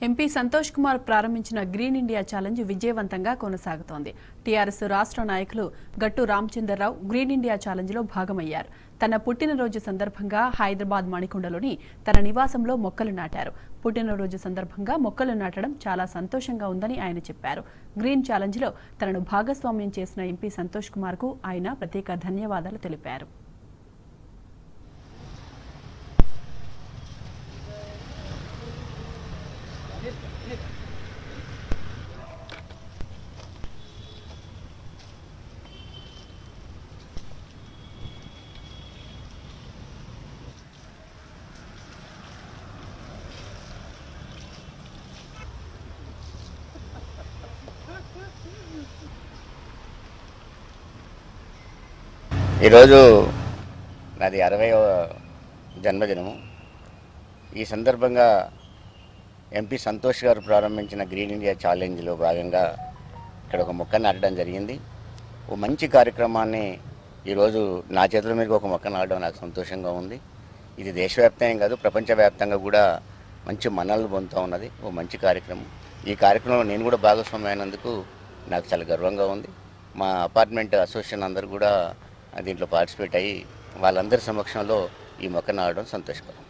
MP Santosh Kumar ప్రారంభించిన green India challenge విజయవంతంగా కొనసాగుతోంది. టీఆర్ఎస్ రాష్ట్ర నాయకులు Gattu Ramachandra Rao green India challenge లో భాగమయ్యారు. తన పుట్టినరోజు సందర్భంగా హైదరాబాద్ మణికొండలోని తన నివాసంలో మొక్కలు నాటారు. పుట్టినరోజు సందర్భంగా మొక్కలు నాటడం చాలా సంతోషంగా ఉందని ఆయన చెప్పారు. గ్రీన్ ఛాలెంజ్ లో తనను భాగస్వామ్యం చేసిన ఎంపీ సంతోష్ కుమార్ కు ఆయన ప్రత్యేక ధన్యవాదాలు తెలిపారు. ఈరోజు నాది 60వ జన్మదినము. ఈ సందర్భంగా ఎంపీ సంతోష్ గారు ప్రారంభించిన గ్రీన్ ఇండియా ఛాలెంజ్లో భాగంగా ఇక్కడ ఒక మొక్క నాటడం జరిగింది. ఓ మంచి కార్యక్రమాన్ని ఈరోజు నా చేతుల మీదకి ఒక మొక్క నాటడం నాకు సంతోషంగా ఉంది. ఇది దేశవ్యాప్తంగా కాదు, ప్రపంచవ్యాప్తంగా కూడా మంచి మన్ననలు పొందుతూ ఉన్నది. ఓ మంచి కార్యక్రమం. ఈ కార్యక్రమంలో నేను కూడా భాగస్వామి అయినందుకు నాకు చాలా గర్వంగా ఉంది. మా అపార్ట్మెంట్ అసోసియేషన్ అందరూ కూడా దీంట్లో పార్టిసిపేట్ అయ్యి వాళ్ళందరి సమక్షంలో ఈ మొక్క నాటడం సంతోషకరం.